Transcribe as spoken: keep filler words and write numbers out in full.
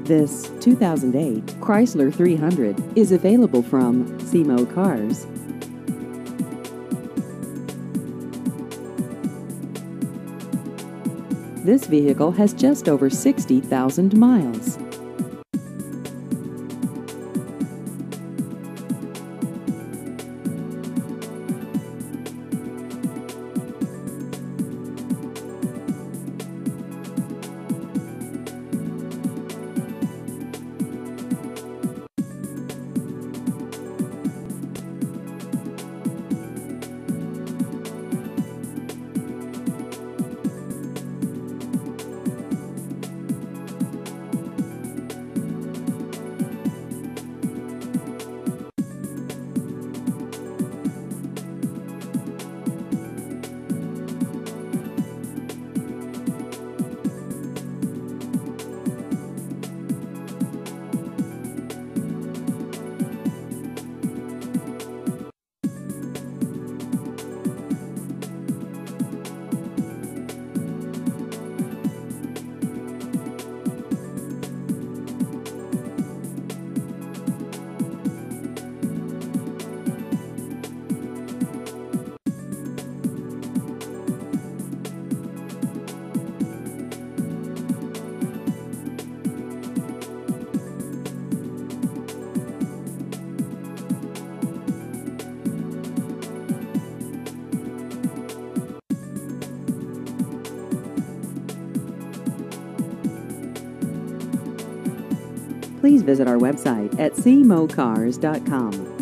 This two thousand eight Chrysler three hundred is available from C M O Cars. This vehicle has just over sixty thousand miles. Please visit our website at c m o cars dot com.